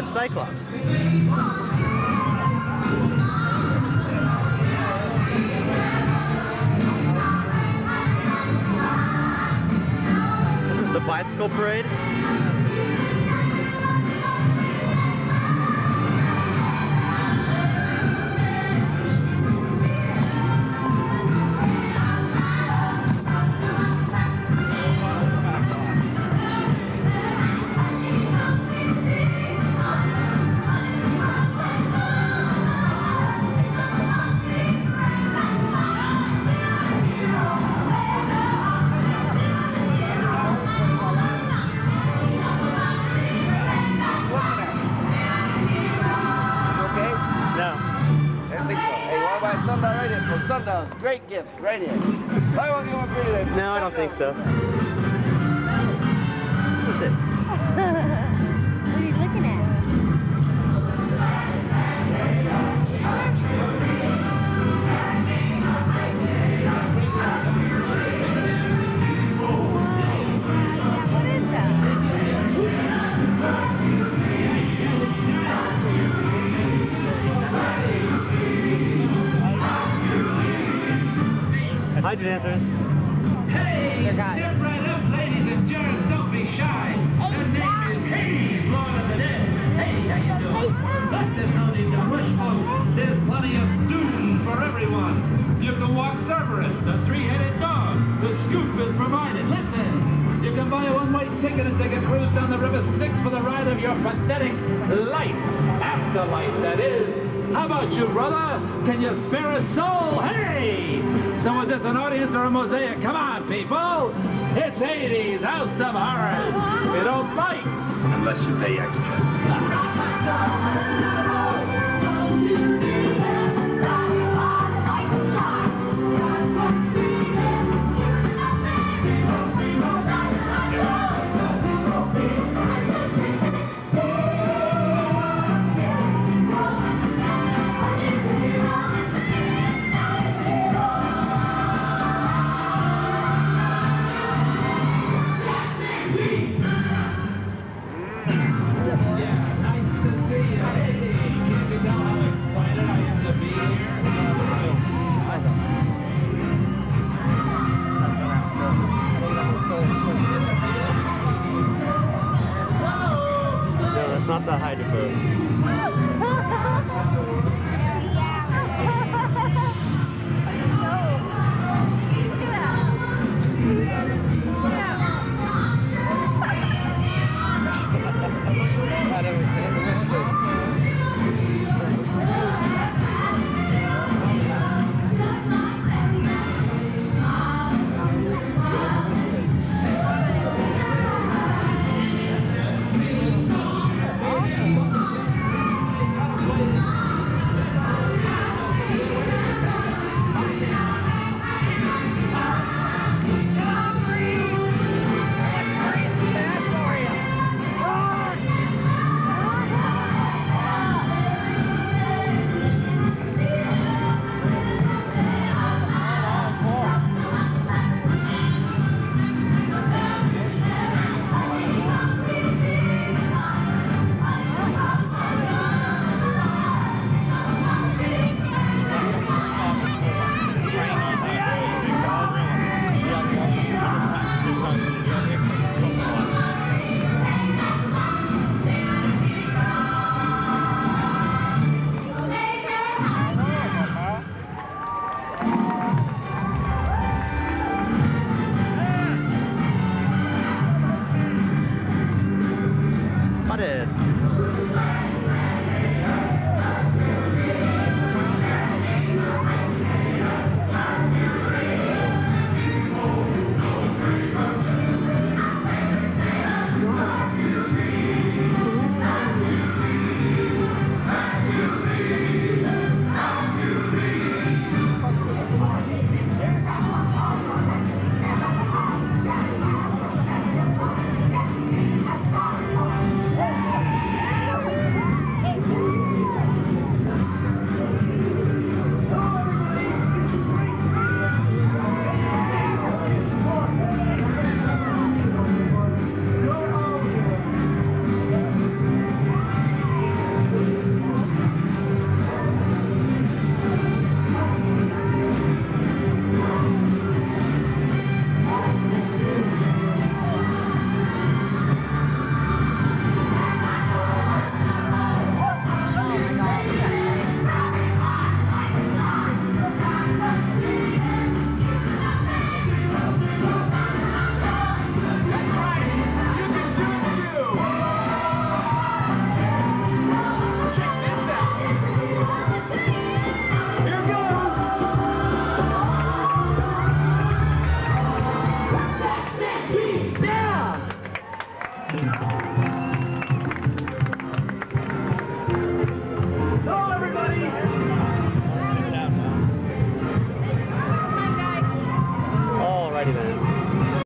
Cyclops. This is the bicycle parade. Sundowns, great gift, right here. I won't give one for you. No, I don't think so. What's it? What are you looking at? What is that? Hi, dancers. Hey, step right up, ladies and gents. Don't be shy. Her name is Hades, Lord of the Dead. Hey, how you doing? But there's no need to push, folks. There's plenty of doom for everyone. You can walk Cerberus, the three-headed dog. The scoop is provided. Listen, you can buy a one-way ticket and take a cruise down the river Styx for the ride of your pathetic life. Afterlife, that is. How about you, brother? Can you spare a soul? Hey! So is this an audience or a mosaic? Come on, people! It's Hades, House of Horrors. You don't bite. Unless you pay Not the Hyderberg.